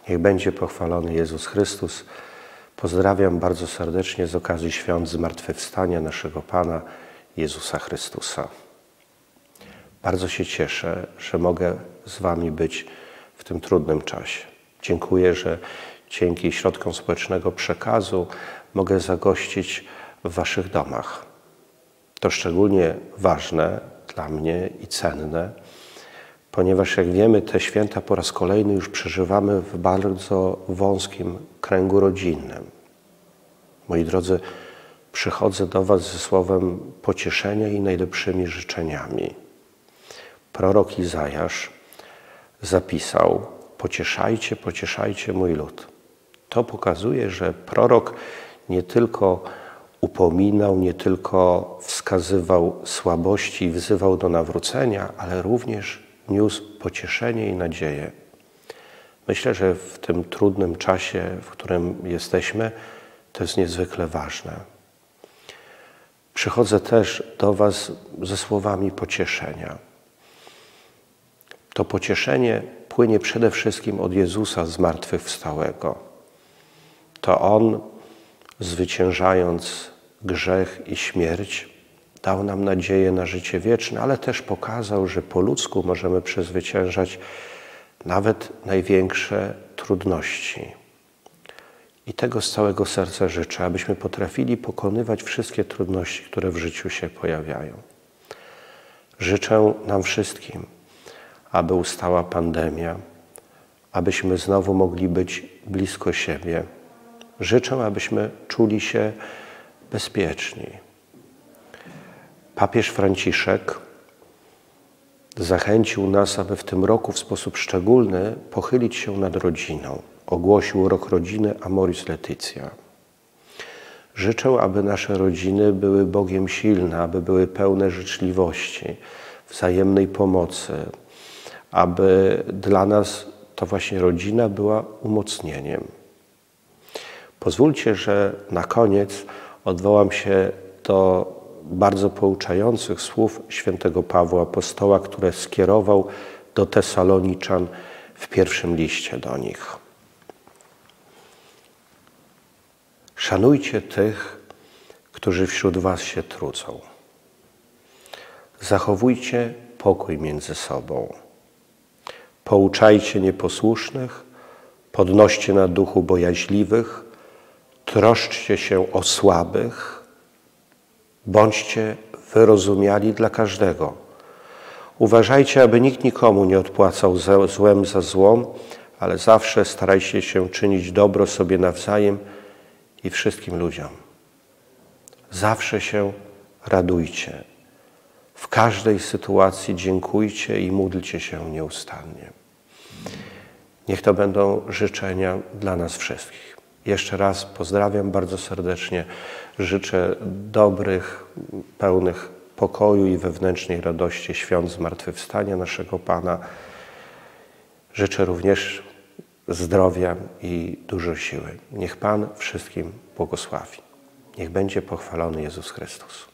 Niech będzie pochwalony Jezus Chrystus. Pozdrawiam bardzo serdecznie z okazji świąt Zmartwychwstania naszego Pana Jezusa Chrystusa. Bardzo się cieszę, że mogę z Wami być w tym trudnym czasie. Dziękuję, że dzięki środkom społecznego przekazu mogę zagościć w Waszych domach. To szczególnie ważne dla mnie i cenne, ponieważ jak wiemy, te święta po raz kolejny już przeżywamy w bardzo wąskim kręgu rodzinnym. Moi drodzy, przychodzę do Was ze słowem pocieszenia i najlepszymi życzeniami. Prorok Izajasz zapisał: pocieszajcie, pocieszajcie mój lud. To pokazuje, że prorok nie tylko upominał, nie tylko wskazywał słabości i wzywał do nawrócenia, ale również niósł pocieszenie i nadzieję. Myślę, że w tym trudnym czasie, w którym jesteśmy, to jest niezwykle ważne. Przychodzę też do Was ze słowami pocieszenia. To pocieszenie płynie przede wszystkim od Jezusa zmartwychwstałego. To On, zwyciężając grzech i śmierć, dał nam nadzieję na życie wieczne, ale też pokazał, że po ludzku możemy przezwyciężać nawet największe trudności. I tego z całego serca życzę, abyśmy potrafili pokonywać wszystkie trudności, które w życiu się pojawiają. Życzę nam wszystkim, aby ustała pandemia, abyśmy znowu mogli być blisko siebie. Życzę, abyśmy czuli się bezpieczni. Papież Franciszek zachęcił nas, aby w tym roku w sposób szczególny pochylić się nad rodziną. Ogłosił rok rodziny Amoris Laetitia. Życzę, aby nasze rodziny były Bogiem silne, aby były pełne życzliwości, wzajemnej pomocy, aby dla nas to właśnie rodzina była umocnieniem. Pozwólcie, że na koniec odwołam się do bardzo pouczających słów świętego Pawła Apostoła, które skierował do Tesaloniczan w pierwszym liście do nich. Szanujcie tych, którzy wśród was się trudzą. Zachowujcie pokój między sobą. Pouczajcie nieposłusznych, podnoście na duchu bojaźliwych, troszczcie się o słabych, bądźcie wyrozumiali dla każdego. Uważajcie, aby nikt nikomu nie odpłacał złem za zło, ale zawsze starajcie się czynić dobro sobie nawzajem i wszystkim ludziom. Zawsze się radujcie. W każdej sytuacji dziękujcie i módlcie się nieustannie. Niech to będą życzenia dla nas wszystkich. Jeszcze raz pozdrawiam bardzo serdecznie. Życzę dobrych, pełnych pokoju i wewnętrznej radości świąt Zmartwychwstania naszego Pana. Życzę również zdrowia i dużo siły. Niech Pan wszystkim błogosławi. Niech będzie pochwalony Jezus Chrystus.